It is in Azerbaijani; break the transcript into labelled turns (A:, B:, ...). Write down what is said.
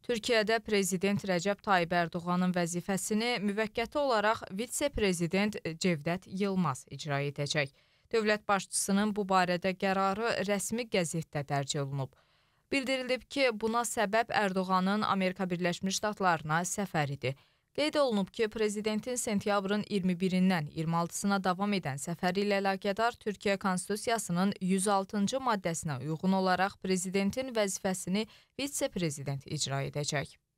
A: Türkiyədə Prezident Rəcəb Tayyib Ərdoğanın vəzifəsini müvəqqəti olaraq vitse-prezident Cevdət Yılmaz icra edəcək. Dövlət başçısının bu barədə qərarı rəsmi qəzetdə dərc olunub. Bildirilib ki, buna səbəb Ərdoğanın Amerika Birləşmiş Ştatlarına səfəridir. Qeyd olunub ki, Prezidentin sentyabrın 21-dən 26-sına davam edən səfəri ilə əlaqədar Türkiyə Konstitusiyasının 106-cı maddəsinə uyğun olaraq Prezidentin vəzifəsini vitse-prezident icra edəcək.